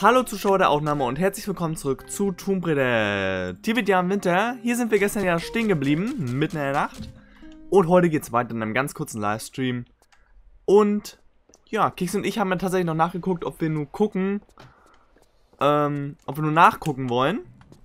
Hallo Zuschauer der Aufnahme und herzlich willkommen zurück zu Tomb Raider Tibet im Winter. Hier sind wir gestern ja stehen geblieben, mitten in der Nacht. Und heute geht's weiter in einem ganz kurzen Livestream. Und ja, Keks und ich haben ja tatsächlich noch nachgeguckt, ob wir nur nachgucken wollen.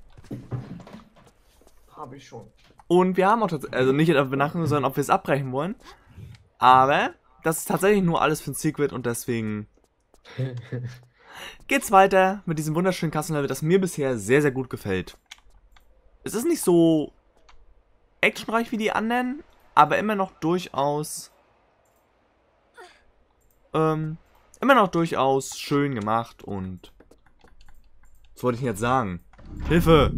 Habe ich schon. Und wir haben auch tatsächlich, also nicht, ob wir nachgucken, sondern ob wir es abbrechen wollen. Aber das ist tatsächlich nur alles für ein Secret und deswegen geht's weiter mit diesem wunderschönen Kassenlevel, das mir bisher sehr, sehr gut gefällt. Es ist nicht so actionreich wie die anderen, aber immer noch durchaus schön gemacht und was wollte ich denn jetzt sagen? Hilfe!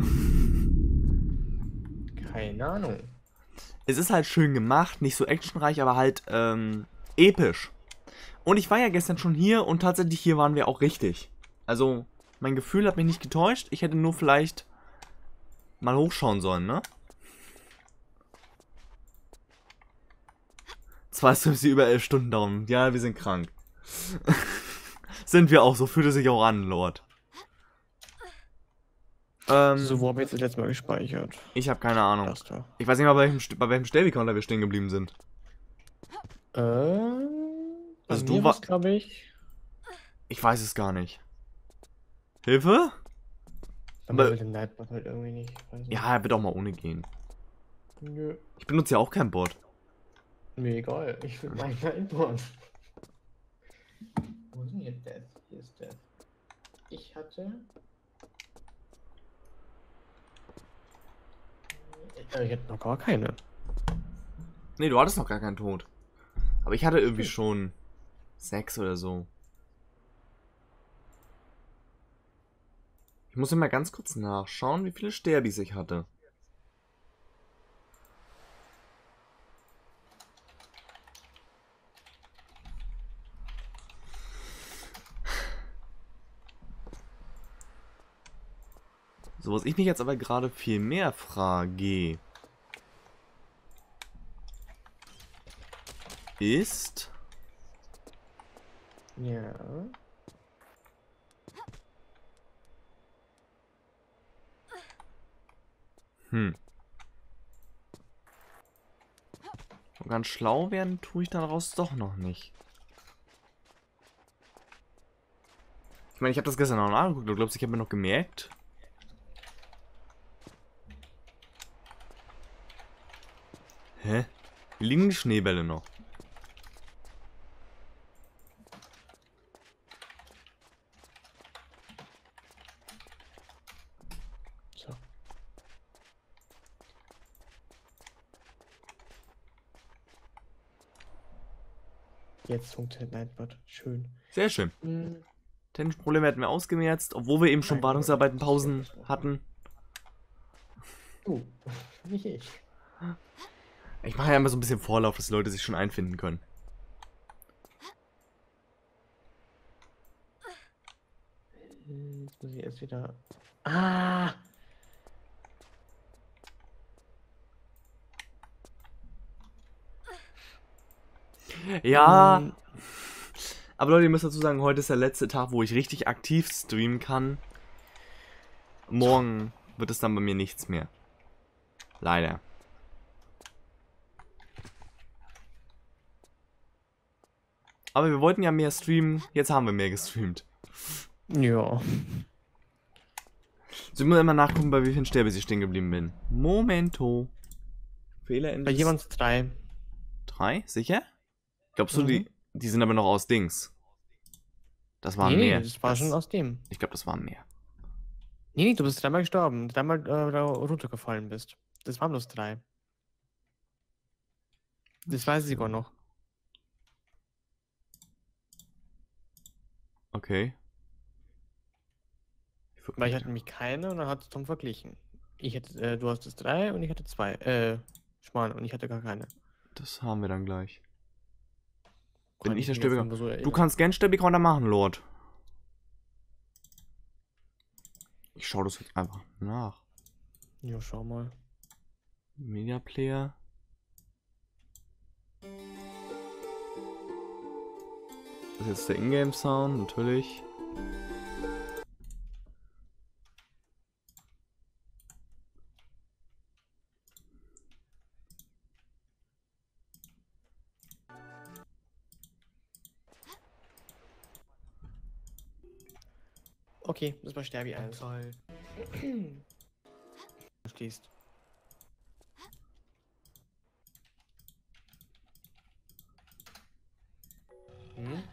Keine Ahnung. Es ist halt schön gemacht, nicht so actionreich, aber halt episch. Und ich war ja gestern schon hier und tatsächlich hier waren wir auch richtig. Also, mein Gefühl hat mich nicht getäuscht. Ich hätte nur vielleicht mal hochschauen sollen, ne? Zwar ist es über 11 Stunden dauern. Ja, wir sind krank. Sind wir auch, so fühlt es sich auch an, Lord. So, wo habe ich jetzt das letzte Mal gespeichert? Ich habe keine Ahnung. Das da. Ich weiß nicht mal, bei welchem Stellbecounter wir stehen geblieben sind. Also du war, glaube ich. ich weiß es gar nicht. Hilfe? Aber mit dem Nightbot halt irgendwie nicht. Ja, er wird auch mal ohne gehen. Nö. Ich benutze ja auch kein Bot. Mir egal. Ich will meinen Nightbot. Wo ist denn hier Death? Hier ist Death. Ich hatte. Ich hatte noch gar keine. Nee, du hattest noch gar keinen Tod. Aber ich hatte irgendwie schon 6 oder so. Ich muss immer ganz kurz nachschauen, wie viele Sterbis ich hatte. So, was ich mich jetzt aber gerade viel mehr frage, ist... Ja. Und ganz schlau werden tue ich daraus doch noch nicht. Ich meine, ich habe das gestern noch nachgeguckt. Du glaubst, ich habe mir noch gemerkt? Hä? Hier liegen die Schneebälle noch. So. Jetzt funktioniert Nightbot. Schön. Sehr schön. Technische Probleme hätten wir ausgemerzt, obwohl wir eben schon Wartungsarbeiten, Pausen hatten. Nicht ich. Ich mache ja immer so ein bisschen Vorlauf, dass die Leute sich schon einfinden können. Jetzt muss ich erst wieder... Ah! Ja. Aber Leute, ihr müsst dazu sagen, heute ist der letzte Tag, wo ich richtig aktiv streamen kann. Morgen wird es dann bei mir nichts mehr. Leider. Aber wir wollten ja mehr streamen, jetzt haben wir mehr gestreamt. Ja. So, ich muss immer nachgucken, bei wie vielen Sterbes ich stehen geblieben bin. Momento. Fehler in Bei jemandem 3. 3? Sicher? Glaubst du, die sind aber noch aus Dings? Das waren Nee, mehr. das war schon aus dem. Ich glaube, das waren mehr. Nee, du bist 3-mal gestorben. 3-mal da runtergefallen bist. Das waren bloß 3. Das weiß ich sogar noch. Okay. Weil ich hatte nämlich keine und dann hat es Tom verglichen. Ich hätte, du hast es 3 und ich hatte 2. Schmarrn, und ich hatte gar keine. Das haben wir dann gleich. Kann Bin ich der mich jetzt Stäbe? nur so Du erinnern. kannst gern Stäbe-Counter machen, Lord. Ich schaue das jetzt einfach nach. Ja, schau mal. Media Player. Das ist jetzt der Ingame-Sound, natürlich. Okay, das war Sterbi 1. Du stehst. Hm?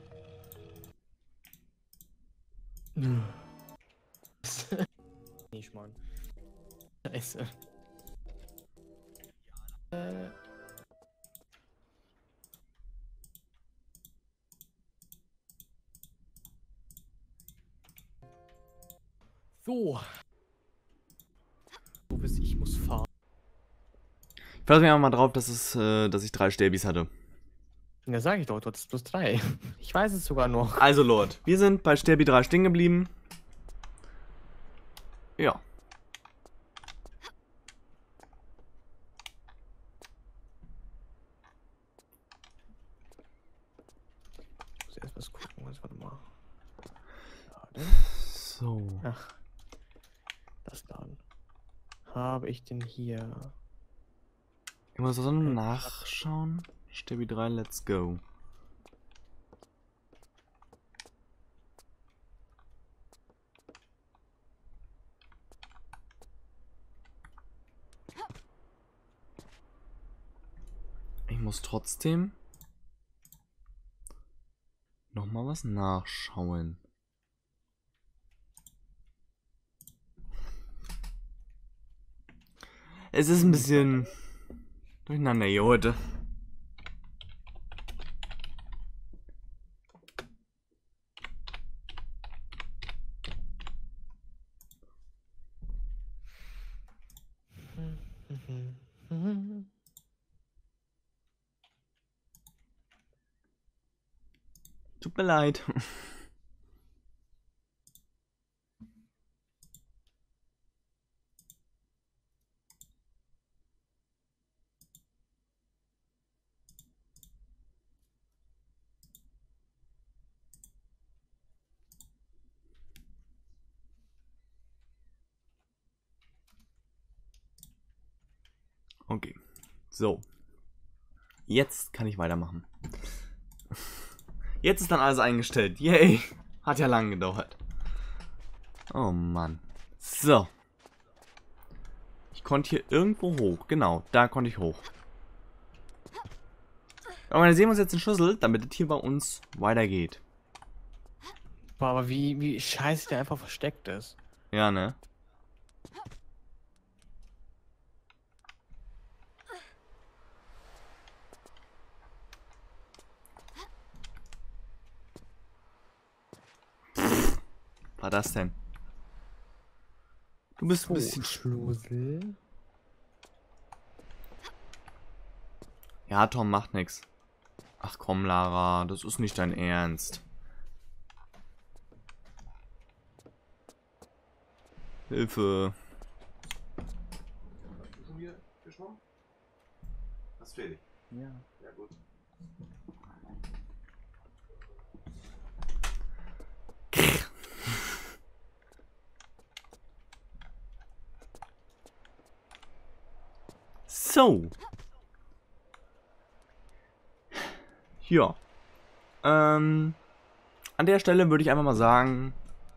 Nee, Schmarrn. Scheiße. So. Wo bist ich muss fahren. Ich verlasse mich einfach mal drauf, dass ich 3 Stäbis hatte. Ja, sag ich doch, du hattest plus 3. Ich weiß es sogar noch. Also, Lord, wir sind bei Stäbi 3 stehen geblieben. Ja. Ich muss erst was gucken. Warte mal. Warte. So. Ach. Das Laden. Habe ich denn hier? Ich muss also nachschauen. Stäbi 3, let's go. Ich muss trotzdem nochmal was nachschauen. Es ist ein bisschen durcheinander hier heute. Tut mir leid. Okay. So. Jetzt kann ich weitermachen. Jetzt ist dann alles eingestellt. Yay. Hat ja lang gedauert. Oh Mann. So. Ich konnte hier irgendwo hoch. Genau, da konnte ich hoch. Aber dann sehen wir uns jetzt den Schlüssel, damit es hier bei uns weitergeht. Boah, aber wie scheiße der einfach versteckt ist. Ja, ne? Was war das denn? Du bist ein bisschen... Schlüssel. Ja, Tom, macht nix. Ach komm, Lara, das ist nicht dein Ernst. Hilfe. Hast du schon hier geschwommen? Hast du fertig? Ja. Ja, gut. So. Ja. An der Stelle würde ich einfach mal sagen,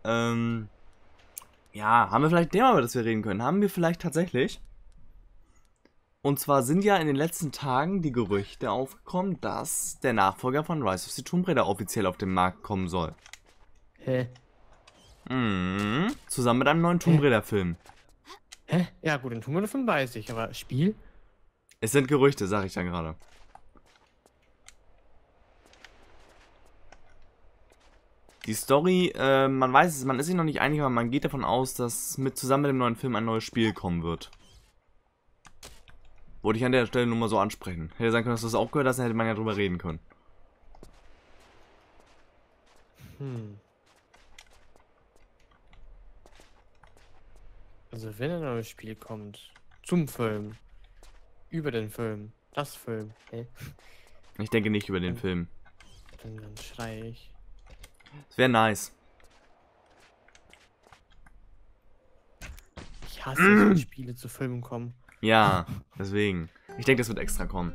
ja, haben wir vielleicht ein Thema, über das wir reden können? Haben wir vielleicht tatsächlich? Und zwar sind ja in den letzten Tagen die Gerüchte aufgekommen, dass der Nachfolger von Rise of the Tomb Raider offiziell auf den Markt kommen soll. Hä? Zusammen mit einem neuen Tomb Raider Film. Hä? Ja gut, den tun wir davon weiß ich, aber Spiel? Es sind Gerüchte, sag ich ja gerade. Die Story, man weiß es, man ist sich noch nicht einig, aber man geht davon aus, dass zusammen mit dem neuen Film ein neues Spiel kommen wird. Wollte ich an der Stelle nur mal so ansprechen. Hätte sein können, dass du das auch gehört hast, dann hätte man ja drüber reden können. Also wenn ein neues Spiel kommt, zum Film, über den Film, das Film, hä? Ich denke nicht über den Film. Dann schrei ich. Es wäre nice. Ich hasse es, wenn Spiele zu Filmen kommen. Ja, deswegen. Ich denke, das wird extra kommen.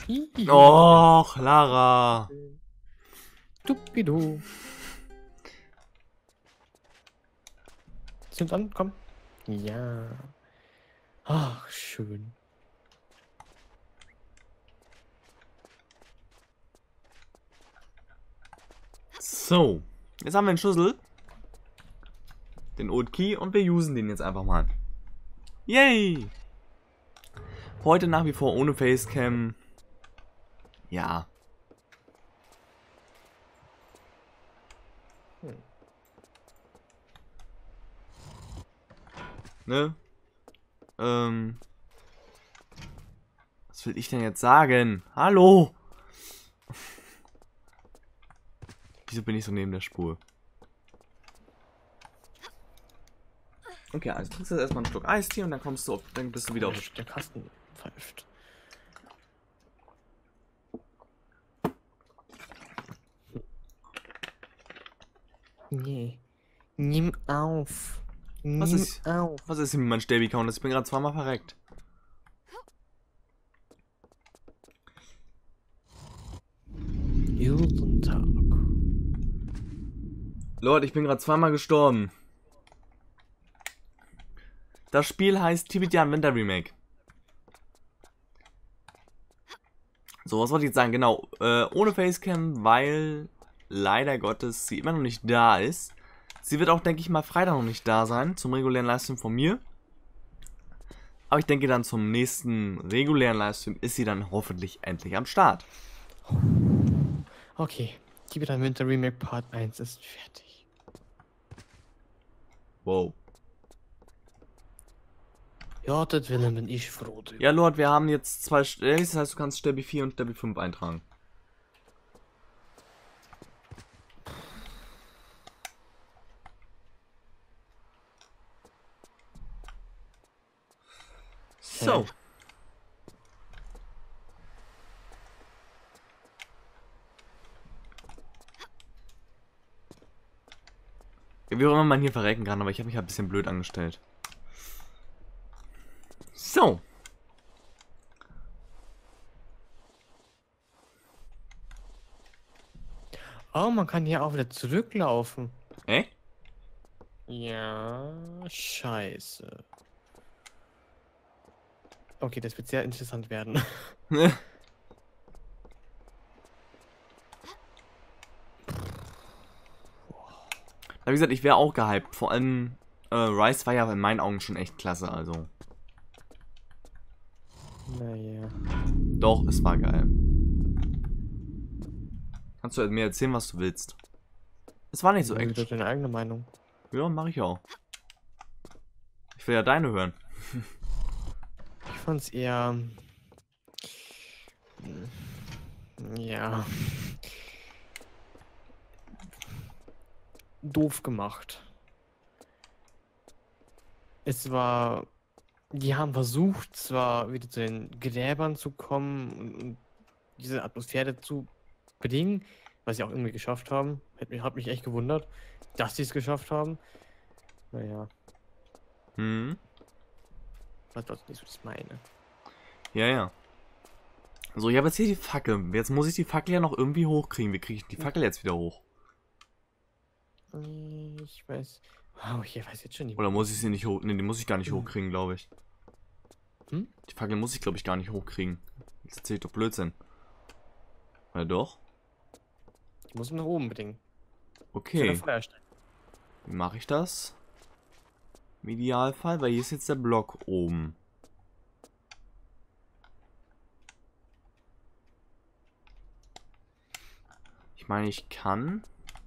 Och, Lara. Dupido. Sind an, komm. Ja. Ach, schön. So. Jetzt haben wir den Schlüssel. Den Old Key und wir usen den jetzt einfach mal. Yay! Heute nach wie vor ohne Facecam. Ja. Ne? Was will ich denn jetzt sagen? Hallo! Wieso bin ich so neben der Spur? Okay, also trinkst du jetzt erstmal einen Schluck Eistee und dann kommst du auf, dann bist du wieder auf. Der Kasten pfeift. Nee. Nimm auf. Was Nimm ist, auf. was ist hier mit meinem Stäbi-Count? Ich bin gerade zweimal verreckt. Guten Tag. Lord, ich bin gerade zweimal gestorben. Das Spiel heißt Tibetan Winter Remake. So, was wollte ich jetzt sagen? Genau, ohne Facecam, weil leider Gottes sie immer noch nicht da ist. Sie wird auch, denke ich mal, Freitag noch nicht da sein, zum regulären Livestream von mir. Aber ich denke dann zum nächsten regulären Livestream ist sie dann hoffentlich endlich am Start. Okay. Tibetan Winter Remake Part 1 ist fertig. Wow. Ja, das Willen bin ich froh drüber. Ja, Lord, wir haben jetzt zwei Stabis, das heißt, du kannst Stabi 4 und Stabi 5 eintragen. So. Wie auch immer man hier verrecken kann, aber ich habe mich halt ein bisschen blöd angestellt. So. Oh, man kann hier auch wieder zurücklaufen. Ja, scheiße. Okay, das wird sehr interessant werden. Wie gesagt, ich wäre auch gehypt. Vor allem, Rise war ja in meinen Augen schon echt klasse, also. Naja. Doch, es war geil. Kannst du mir erzählen, was du willst? Es war nicht so Das echt. ist deine eigene Meinung. Ja, mache ich auch. Ich will ja deine hören. Ich fand's eher... Ja... doof gemacht. Es war... Die haben versucht, zwar wieder zu den Gräbern zu kommen und diese Atmosphäre zu bedingen, was sie auch irgendwie geschafft haben. Hat mich echt gewundert, dass sie es geschafft haben. Naja, was nicht, was ich meine. Ja, ja. So, ich habe jetzt hier die Fackel. Jetzt muss ich die Fackel ja noch irgendwie hochkriegen. Wie kriege ich die Fackel jetzt wieder hoch? Ich weiß... Oh, ich weiß jetzt schon nicht. Oder muss ich sie nicht hoch... Ne, die muss ich gar nicht hochkriegen, glaube ich. Hm? Die Fackel muss ich, glaube ich, gar nicht hochkriegen. Jetzt erzähl ich doch Blödsinn. Oder doch? Ich muss nach oben bedingen. Okay. Wie mache ich das? Im Idealfall, weil hier ist jetzt der Block oben. Ich meine, ich kann...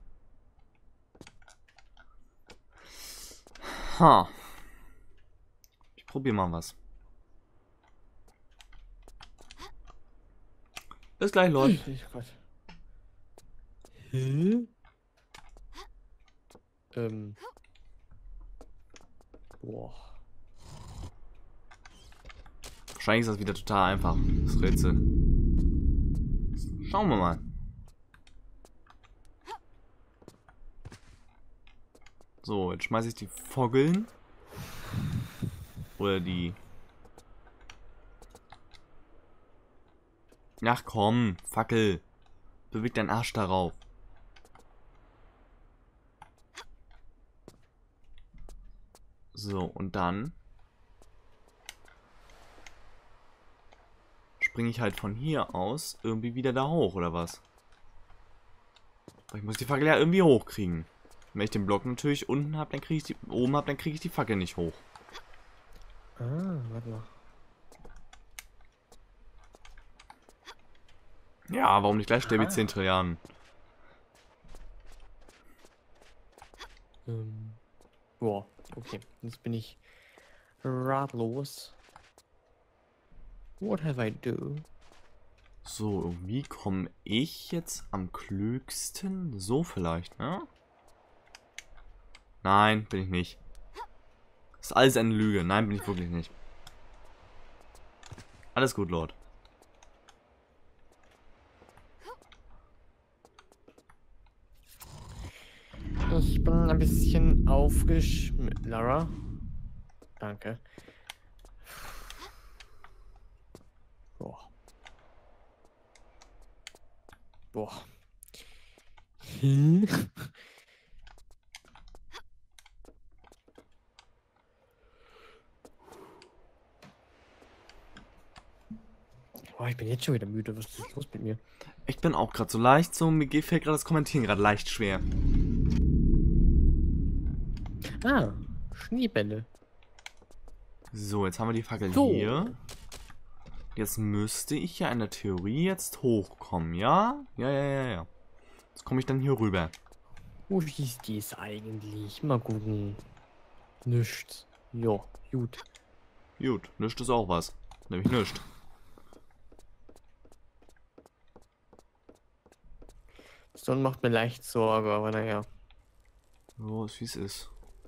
Ha. Ich probiere mal was. Bis gleich, Leute. Hä? Boah. Wahrscheinlich ist das wieder total einfach, das Rätsel. Schauen wir mal. So, jetzt schmeiße ich die Foggeln. Oder die... Ach komm, Fackel. Beweg deinen Arsch darauf. So, und dann springe ich halt von hier aus irgendwie wieder da hoch, oder was? Aber ich muss die Fackel ja irgendwie hochkriegen. Wenn ich den Block natürlich unten habe, dann kriege ich die oben habe, dann kriege ich die Fackel nicht hoch. Ah, warte mal. Ja, warum nicht gleich sterbe ich 10 Trilliarden? Boah, okay. Jetzt bin ich ratlos. What have I do? So, wie komme ich jetzt am klügsten? So vielleicht, ne? Nein, bin ich nicht. Das ist alles eine Lüge. Nein, bin ich wirklich nicht. Alles gut, Lord. Ich bin ein bisschen aufgeschmissen. Lara? Danke. Boah. Boah. Boah, ich bin jetzt schon wieder müde. Was ist los mit mir? Ich bin auch gerade so leicht, so mir fällt gerade das Kommentieren gerade leicht schwer. Ah, Schneebälle. So, jetzt haben wir die Fackel So. hier. Jetzt müsste ich ja in der Theorie jetzt hochkommen, ja? Ja. Jetzt komme ich dann hier rüber. Wo ist dies eigentlich? Mal gucken. Nichts. Ja, gut. Gut, nichts ist auch was. Nämlich nichts. Sonne macht mir leicht Sorge, aber naja. So ist wie es ist.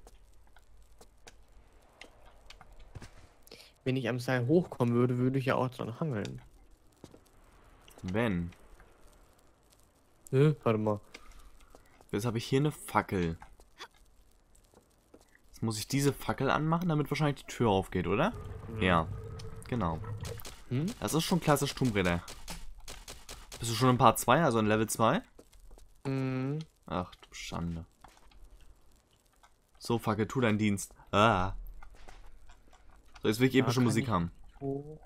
Wenn ich am Seil hochkommen würde, würde ich ja auch dran hangeln. Wenn. Warte mal. Jetzt habe ich hier eine Fackel. Jetzt muss ich diese Fackel anmachen, damit wahrscheinlich die Tür aufgeht, oder? Ja. Genau. Das ist schon klassisch Tomb Raider. Bist du schon in Part 2, also in Level 2? Ach du Schande. So, Fackel, tu deinen Dienst. Ah. So, jetzt will ich epische Musik haben. Hoch.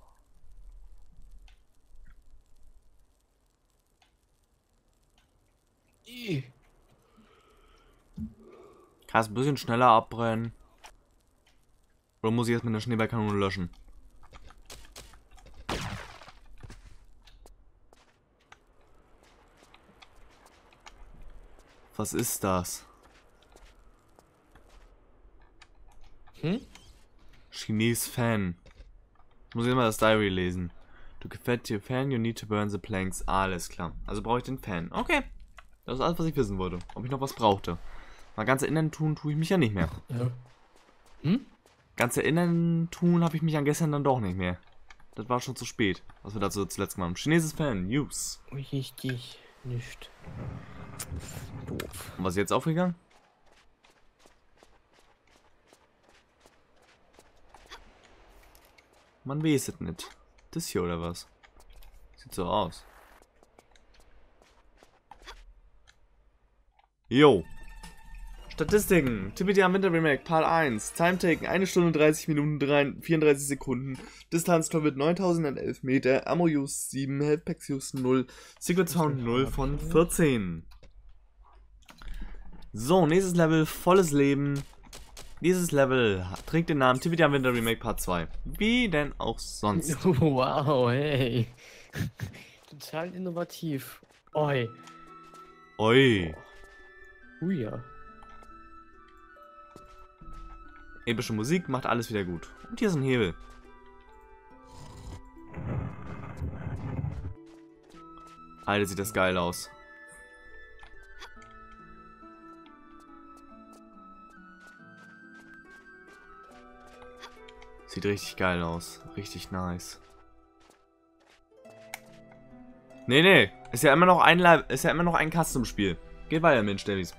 Kannst ein bisschen schneller abbrennen. Oder muss ich jetzt mit einer Schneeballkanone löschen? Was ist das? Chines-Fan. Ich muss jetzt mal das Diary lesen. To get your fan, you need to burn the planks. Alles klar. Also brauche ich den Fan. Okay. Das ist alles, was ich wissen wollte. Ob ich noch was brauchte. Mal ganz erinnern tun, tue ich mich ja nicht mehr. Ja. Ganz erinnern tun, habe ich mich an gestern dann doch nicht mehr. Das war schon zu spät, was wir dazu zuletzt gemacht haben. Chinesisches Fan, News. Richtig. Nicht. Doof. Und was ist jetzt aufgegangen? Man weiß es nicht. Das hier oder was? Sieht so aus. Jo. Statistiken. Tibetan Winter Remake Part 1. Time Taken 1 Stunde 30 Minuten 34 Sekunden. Distanz Covered 9011 Meter. Ammo Use 7. Health Packs Use 0. Secret Sound 0 von 14. So, nächstes Level. Volles Leben. Dieses Level trägt den Namen Tibetan Winter Remake Part 2. Wie denn auch sonst. Wow, hey. Total innovativ. Oi. Oi. Ja. Epische Musik macht alles wieder gut. Und hier ist ein Hebel. Alter, sieht das geil aus. Sieht richtig geil aus. Richtig nice. Nee. Ist ja immer noch ein Custom-Spiel. Geht weiter, Mensch, Davies.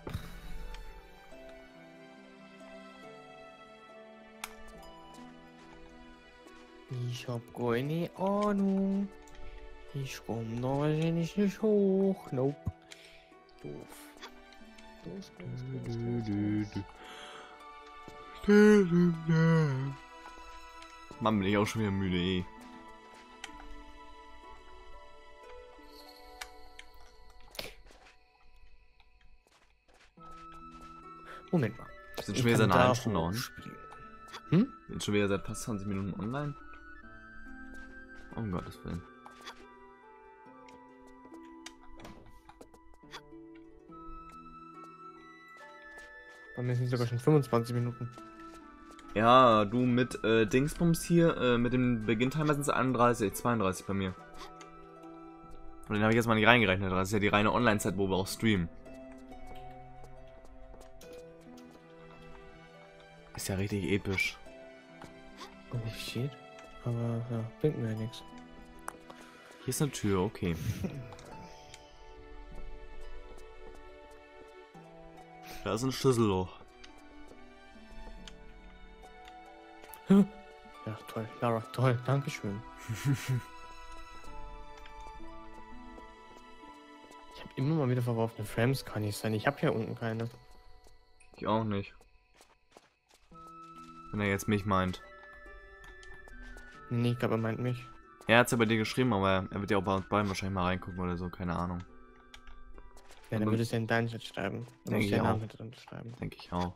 Ich hab keine Ahnung. Ich komm da wahrscheinlich nicht hoch. Nope. Doof. Los, Mann, bin ich auch schon wieder müde, eh. Moment mal. Wir sind schon wieder seit einer halben Stunde on. hochspringen. Wir sind schon wieder seit fast 20 Minuten online. Um Gottes Willen. Bei mir sind sogar schon 25 Minuten. Ja, du mit Dingsbums hier, mit dem Beginntimer sind es 31, 32 bei mir. Und den habe ich jetzt mal nicht reingerechnet. Das ist ja die reine Online-Zeit, wo wir auch streamen. Ist ja richtig episch. Oh shit. Aber ja, bringt mir ja nichts. Hier ist eine Tür, okay. Da ist ein Schlüsselloch. Ja, toll. Lara, toll. Dankeschön. Ich habe immer mal wieder verworfene Frames, kann nicht sein. Ich habe hier unten keine. Ich auch nicht. Wenn er jetzt mich meint. Nee, ich glaube, er meint mich. Er hat es ja bei dir geschrieben, aber er wird ja auch bei uns beiden wahrscheinlich mal reingucken oder so, keine Ahnung. Ja, dann würde es ja in deinen Chat schreiben. Dann muss Denke ich den ich auch. Namen drin schreiben. Denke ich auch.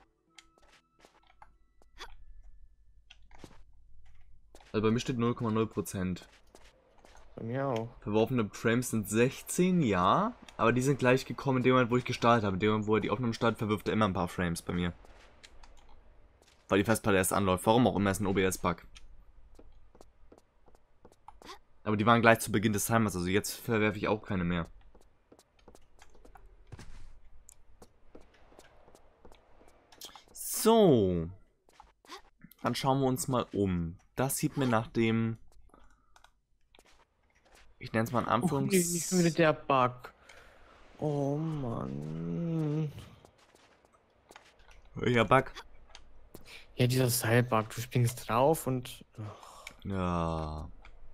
Also bei mir steht 0,0%. Bei mir auch. Verworfene Frames sind 16, ja. Aber die sind gleich gekommen in dem Moment, wo ich gestartet habe. In dem Moment, wo er die Aufnahme startet, verwirft er immer ein paar Frames bei mir. Weil die Festplatte erst anläuft. Warum auch immer, ist ein OBS-Bug. Aber die waren gleich zu Beginn des Timers, also jetzt verwerfe ich auch keine mehr. So. Dann schauen wir uns mal um. Das sieht mir nach dem... Ich nenne es mal in Oh, nicht schon wieder Anführungs... der Bug. Oh Mann. Ja, Bug. Ja, dieser Seilbug. Du springst drauf und... Ja.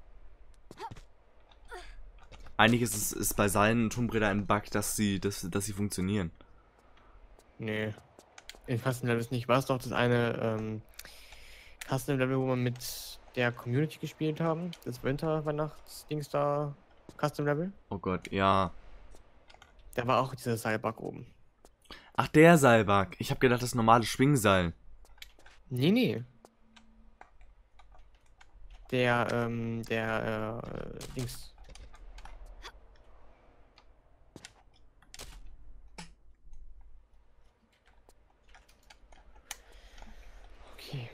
Eigentlich ist bei seinen Tomb Raider ein Bug, dass sie funktionieren. Nee. In Custom Levels nicht. War es doch das eine Custom Level, wo wir mit der Community gespielt haben? Das Winter-Weihnachts-Dings da. Custom Level? Oh Gott, ja. Da war auch dieser Seilbug oben. Ach, der Seilbug. Ich habe gedacht, das normale Schwingseil. Nee, nee. Der, Dings. Okay.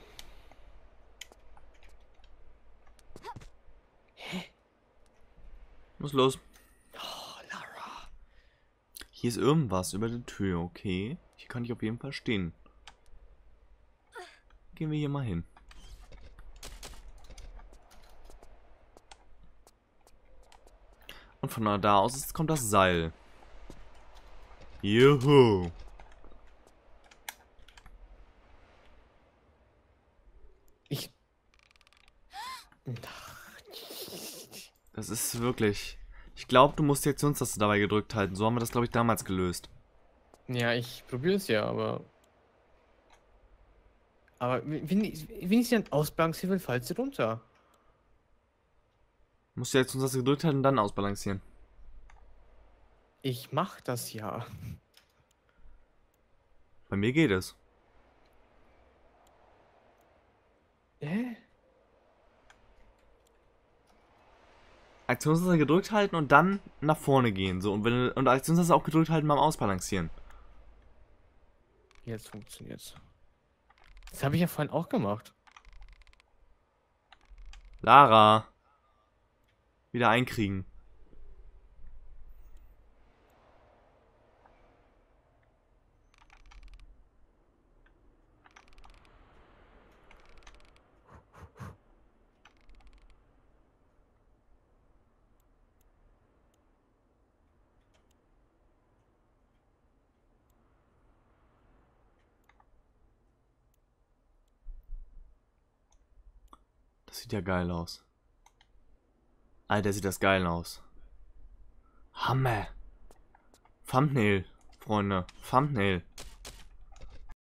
Was ist los? Oh, Lara. Hier ist irgendwas über der Tür, okay. Hier kann ich auf jeden Fall stehen. Gehen wir hier mal hin. Und von da aus kommt das Seil. Juhu. Ich. Das ist wirklich... Ich glaube, du musst die Aktionstaste dabei gedrückt halten. So haben wir das, glaube ich, damals gelöst. Ja, ich probiere es ja, aber. Aber wenn ich sie dann ausbalancieren will, fällt sie runter. Du musst die Aktionstaste gedrückt halten und dann ausbalancieren. Ich mach das ja. Bei mir geht es. Hä? Aktionstaste gedrückt halten und dann nach vorne gehen. So, und Aktionstaste auch gedrückt halten beim Ausbalancieren. Jetzt funktioniert's. Das habe ich ja vorhin auch gemacht. Lara. Wieder einkriegen. Das sieht ja geil aus. Alter, sieht das geil aus. Hammer. Thumbnail, Freunde. Thumbnail.